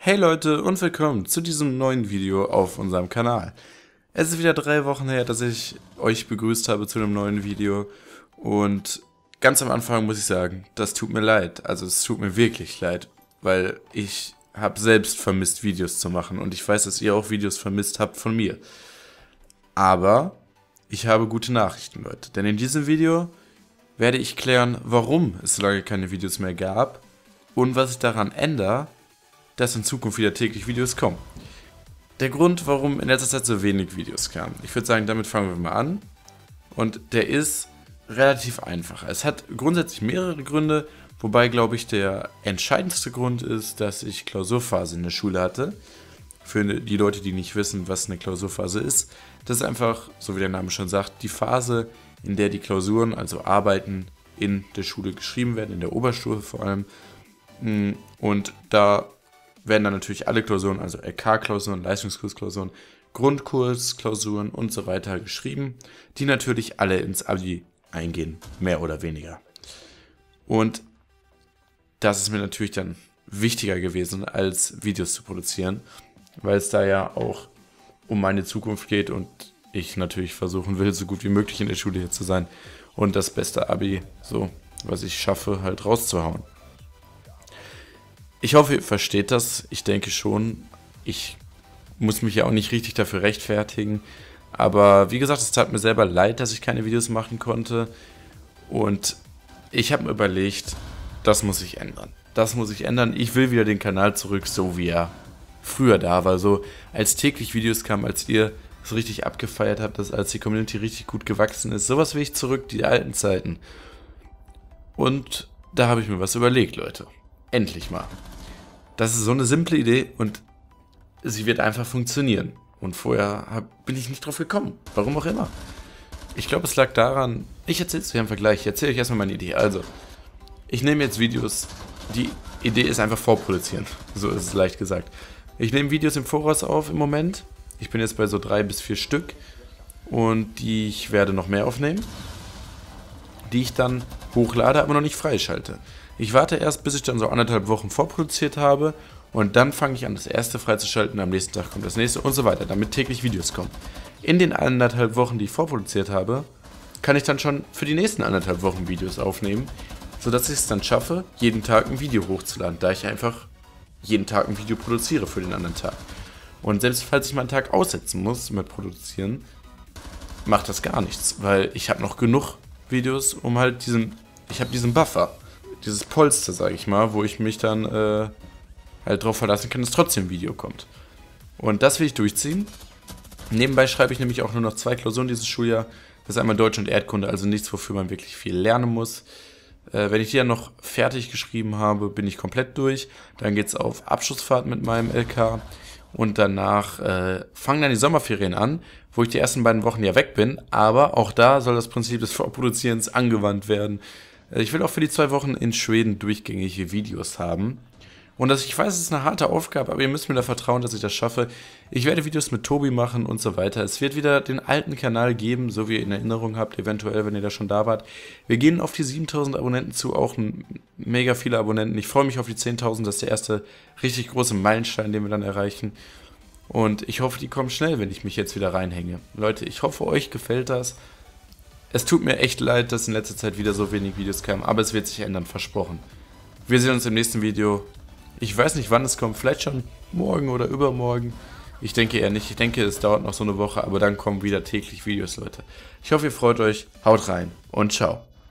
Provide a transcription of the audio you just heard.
Hey Leute und willkommen zu diesem neuen Video auf unserem Kanal. Es ist wieder 3 Wochen her, dass ich euch begrüßt habe zu einem neuen Video und ganz am Anfang muss ich sagen, das tut mir leid, also es tut mir wirklich leid, weil ich habe selbst vermisst Videos zu machen und ich weiß, dass ihr auch Videos vermisst habt von mir. Aber ich habe gute Nachrichten, Leute, denn in diesem Video werde ich klären, warum es so lange keine Videos mehr gab und was ich daran ändere, dass in Zukunft wieder täglich Videos kommen. Der Grund, warum in letzter Zeit so wenig Videos kamen, ich würde sagen, damit fangen wir mal an. Und der ist relativ einfach. Es hat grundsätzlich mehrere Gründe, wobei, glaube ich, der entscheidendste Grund ist, dass ich Klausurphase in der Schule hatte. Für die Leute, die nicht wissen, was eine Klausurphase ist, das ist einfach, so wie der Name schon sagt, die Phase, in der die Klausuren, also Arbeiten in der Schule geschrieben werden, in der Oberstufe vor allem. Und da werden dann natürlich alle Klausuren, also LK-Klausuren, Leistungskursklausuren, Grundkursklausuren und so weiter geschrieben, die natürlich alle ins Abi eingehen, mehr oder weniger. Und das ist mir natürlich dann wichtiger gewesen, als Videos zu produzieren, weil es da ja auch um meine Zukunft geht und ich natürlich versuchen will, so gut wie möglich in der Schule hier zu sein und das beste Abi, so was ich schaffe, halt rauszuhauen. Ich hoffe, ihr versteht das. Ich denke schon. Ich muss mich ja auch nicht richtig dafür rechtfertigen. Aber wie gesagt, es tat mir selber leid, dass ich keine Videos machen konnte. Und ich habe mir überlegt, das muss sich ändern. Das muss sich ändern. Ich will wieder den Kanal zurück, so wie er früher da war. So als täglich Videos kamen, als ihr es richtig abgefeiert habt, als die Community richtig gut gewachsen ist. Sowas will ich zurück, die alten Zeiten. Und da habe ich mir was überlegt, Leute. Endlich mal. Das ist so eine simple Idee und sie wird einfach funktionieren. Und vorher bin ich nicht drauf gekommen. Warum auch immer. Ich glaube, es lag daran, ich erzähle es euch im Vergleich. Ich erzähle euch erstmal meine Idee. Also, ich nehme jetzt Videos, die Idee ist einfach vorproduzieren. So ist es leicht gesagt. Ich nehme Videos im Voraus auf im Moment. Ich bin jetzt bei so 3 bis 4 Stück. Und ich werde noch mehr aufnehmen, die ich dann hochlade, aber noch nicht freischalte. Ich warte erst, bis ich dann so 1,5 Wochen vorproduziert habe und dann fange ich an, das erste freizuschalten, am nächsten Tag kommt das nächste und so weiter, damit täglich Videos kommen. In den 1,5 Wochen, die ich vorproduziert habe, kann ich dann schon für die nächsten 1,5 Wochen Videos aufnehmen, sodass ich es dann schaffe, jeden Tag ein Video hochzuladen, da ich einfach jeden Tag ein Video produziere für den anderen Tag. Und selbst falls ich mal einen Tag aussetzen muss mit Produzieren, macht das gar nichts, weil ich habe noch genug Videos, um halt ich habe diesen Buffer. Dieses Polster, sage ich mal, wo ich mich dann halt drauf verlassen kann, dass trotzdem ein Video kommt. Und das will ich durchziehen. Nebenbei schreibe ich nämlich auch nur noch 2 Klausuren dieses Schuljahr. Das ist einmal Deutsch und Erdkunde, also nichts, wofür man wirklich viel lernen muss. Wenn ich die dann noch fertig geschrieben habe, bin ich komplett durch. Dann geht es auf Abschlussfahrt mit meinem LK. Und danach fangen dann die Sommerferien an, wo ich die ersten 2 Wochen ja weg bin. Aber auch da soll das Prinzip des Vorproduzierens angewandt werden. Ich will auch für die 2 Wochen in Schweden durchgängige Videos haben. Und ich weiß, es ist eine harte Aufgabe, aber ihr müsst mir da vertrauen, dass ich das schaffe. Ich werde Videos mit Tobi machen und so weiter. Es wird wieder den alten Kanal geben, so wie ihr in Erinnerung habt, eventuell, wenn ihr da schon da wart. Wir gehen auf die 7.000 Abonnenten zu, auch mega viele Abonnenten. Ich freue mich auf die 10.000, das ist der erste richtig große Meilenstein, den wir dann erreichen. Und ich hoffe, die kommen schnell, wenn ich mich jetzt wieder reinhänge. Leute, ich hoffe, euch gefällt das. Es tut mir echt leid, dass in letzter Zeit wieder so wenig Videos kamen, aber es wird sich ändern, versprochen. Wir sehen uns im nächsten Video. Ich weiß nicht, wann es kommt, vielleicht schon morgen oder übermorgen. Ich denke eher nicht, ich denke, es dauert noch so eine Woche, aber dann kommen wieder täglich Videos, Leute. Ich hoffe, ihr freut euch, haut rein und ciao.